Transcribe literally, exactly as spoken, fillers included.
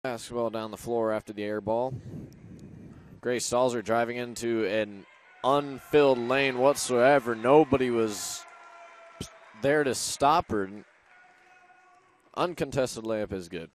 Basketball down the floor after the air ball. Grace Stalzer driving into an unfilled lane whatsoever. Nobody was there to stop her. Uncontested layup is good.